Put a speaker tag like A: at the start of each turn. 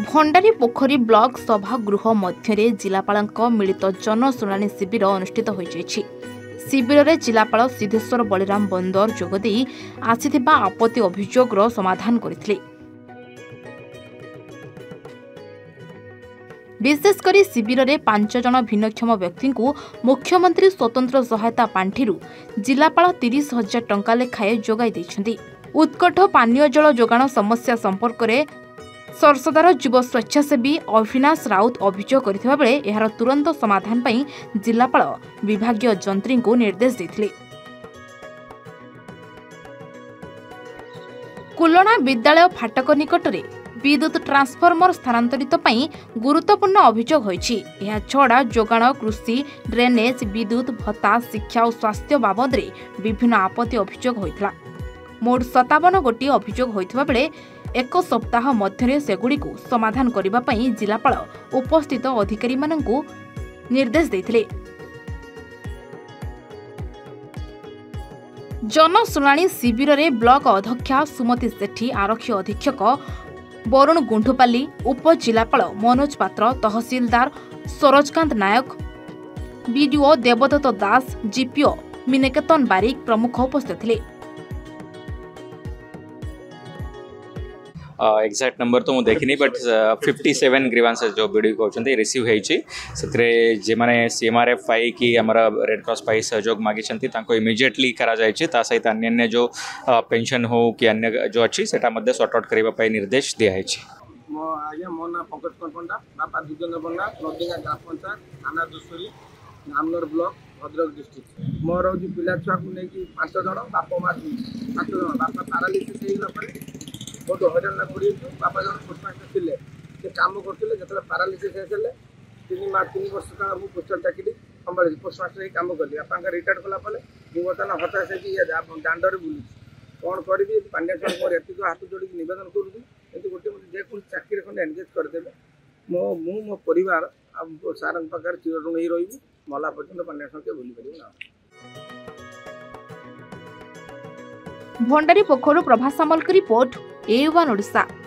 A: भंडारी पोखरी block सभागृह मध्य जिलापाल मिलित जनशुणाणी शिविर अनुष्ठित हो शिविर में जिलापाल सिद्धेश्वर बलिराम बंदर जोगदे आसिथिबा आपत्ति अभियोगर समाधान करथिले। विशेषकर शिविर में 5 जन भिन्नक्षम व्यक्ति को मुख्यमंत्री स्वतंत्र सहायता पांठि जिलापाल 30,000 टंका लेखाएं जोगाई देछन्ती। उत्कट पानीय जल जोगाण समस्या संपर्क में सरसदार युव स्वेच्छासेवी अविनाश राउत अभियोग करथिबा बेले एहार तुरंत समाधान पई जिलापाल विभागीय जंत्री को निर्देश देथिले। कुलणा विद्यालय फाटक निकट में विद्युत ट्रांसफॉर्मर स्थानांतरित पई गुरुत्वपूर्ण अभियोग होईछि। एहा छड़ा जोगाण, कृषि, ड्रेनेज, विद्युत भत्ता, शिक्षा और स्वास्थ्य बाबद विभिन्न आपत्ति अभियोग होइतला। मोट 57 गोटी अभियोग होइतबा बेले एक सप्ताह मध्य सेगुड़ी समाधान करने पई जिलापाल उपस्थित अधिकारी माननकु निर्देश देथिले। जनशुणाणी शिविर में ब्लॉक अध्यक्षा सुमति सेठी, आरक्षी अधीक्षक वरुण गुंठुपाली, उपजिलापाल मनोज पात्र, तहसीलदार सरोजकांत नायक, बीडीओ देवदत्त दास, जीपीओ मिनेकेतन बारिक प्रमुख उपस्थित थे।
B: एक्जाक्ट नंबर तो मुझे देखनी बट 57 ग्रीवांसेस जो बीडी कहते रिसीव होती जे माने सीएमआरएफ पाई कि आम रेड क्रॉस पाई सहयोग मागी इमिजिएटली करा सहित अन्य जो पेंशन हो कि अन्य जो अच्छी से सॉर्ट आउट करने निर्देश दिखाई।
C: मो ना पंकज पंडा, बापा दुर्गेन्द्र पंडा, नदीगा ग्राम पंचायत, थाना दुसुरी, नामनर ब्लॉक, भद्रक डिस्ट्रिक्ट। मोर हूँ पिला छुआ को लेकिन 5 जन, बापा माँ 5 जन, बापा पारालिसिस बहुत हईराण पड़ी। बापा जन पोस्टमास्टर थे कम करते जो पारालिसिस होते 3 वर्ष तक मुझे पोस्टर चाकरी संभाली पोस्टमास्टर कम कली। बापा रिटायर्ड कलापर मुझे बर्तमान हताश हो दांडे बुलूँ कौन करी। पांड्या साहब मोर एत हाथ जोड़ी नवेदन करुँगी गोटे मुझे जेको चाकरी खंडे एनगेज करदे मो परिवार सार पाखे चिरऋण ही रही मला पर्यटन पांड्या साहब के भूली पार ना।
A: भंडारी पोखर प्रभा सामल की रिपोर्ट A1 ओडिशा।